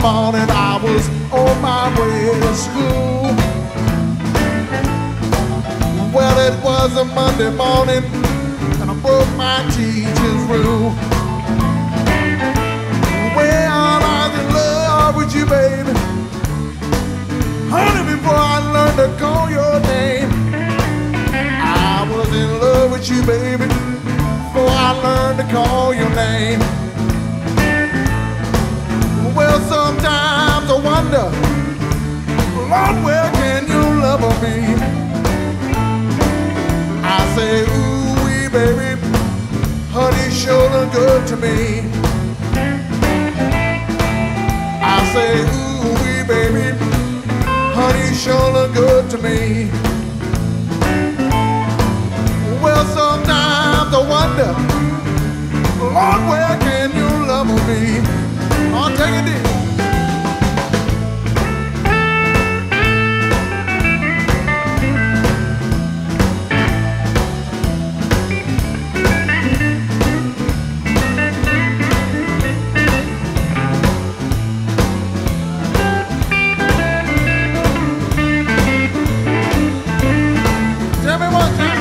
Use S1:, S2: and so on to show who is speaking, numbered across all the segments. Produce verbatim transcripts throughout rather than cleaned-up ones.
S1: morning I was on my way to school. Well, it was a Monday morning and I broke my teacher's rule. Well, I was in love with you, baby, honey, before I learned to call your name. I was in love with you, baby, before I learned to call your name. Well, sometimes I wonder, Lord, where can you love me? I say, ooh, wee, baby, honey, sure look good to me. I say, ooh, wee, baby, honey, sure look good to me. Well, sometimes I wonder, Lord, where can you love me? I'll take it in. Tell me one time.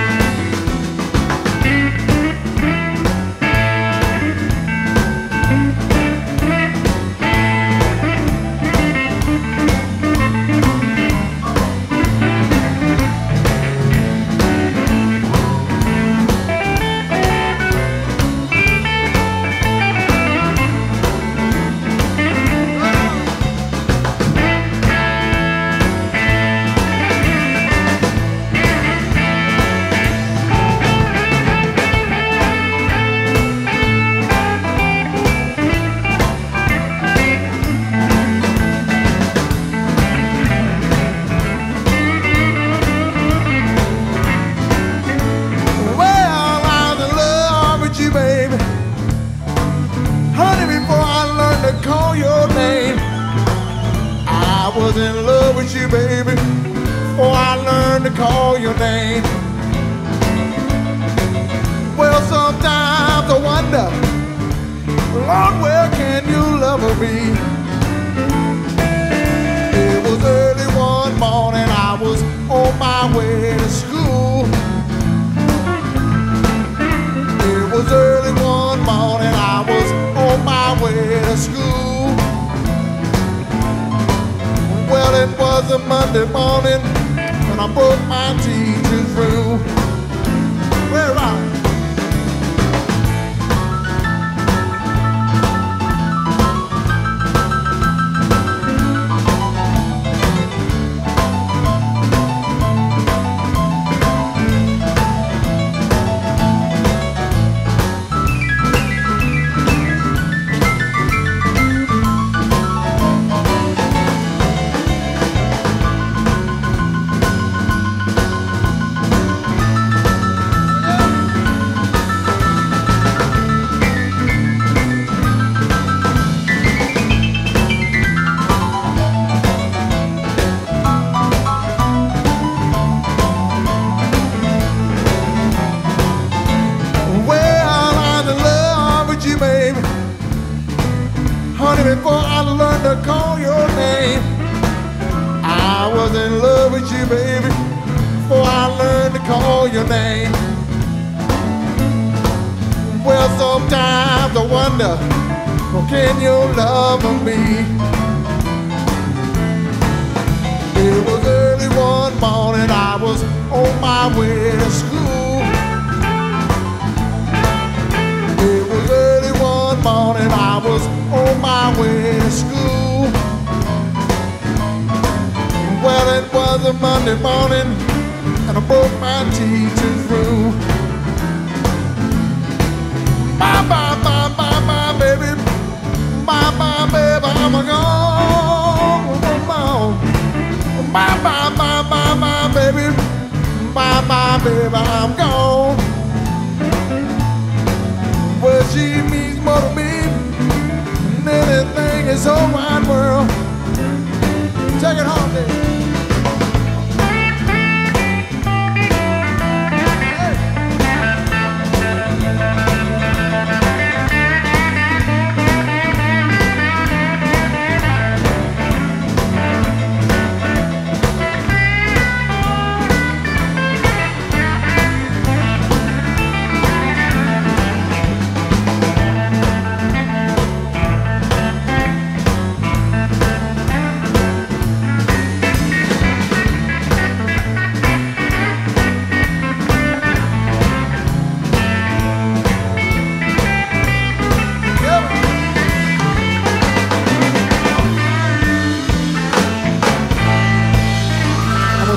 S1: Take it home, Dave.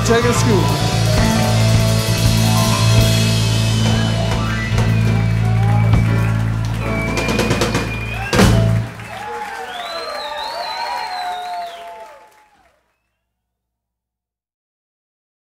S1: take it to school.